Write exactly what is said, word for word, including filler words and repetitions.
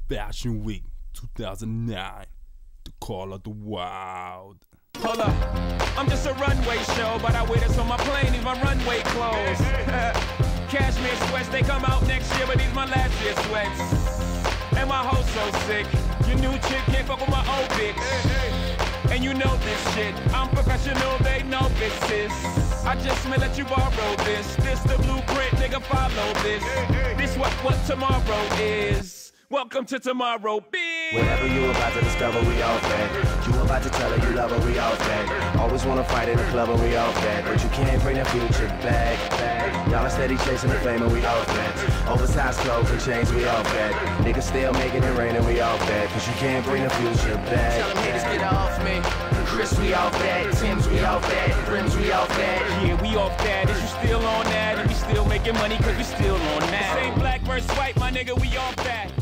Fashion Week two thousand nine, the Call of the Wild. Hold up, I'm just a runway show, but I wear this on my plane, these my runway clothes. Cashmere sweats, they come out next year, but these my last year sweats. And my hoe so sick, your new chick can't fuck with my old bitch. And you know this shit, I'm professional, they know this is. I just may let you borrow this, this the blueprint, nigga follow this. This what, what tomorrow is. Welcome to tomorrow, bitch. Whatever you about to discover, we off that. You about to tell her you love her, we off that. Always wanna fight in the club, and we off that. But you can't bring the future back, back. Y'all are steady chasing the fame, and we off that. Oversized clothes and chains, we off that. Niggas still making it rain, and we off that. Cause you can't bring the future back. Tell them niggas get off me. Chris, we off that. Tim's, we off that. Rims, we off that. Yeah, we off that. Is you still on that? And we still making money cause we still on that. Same black versus white, my nigga, we off that.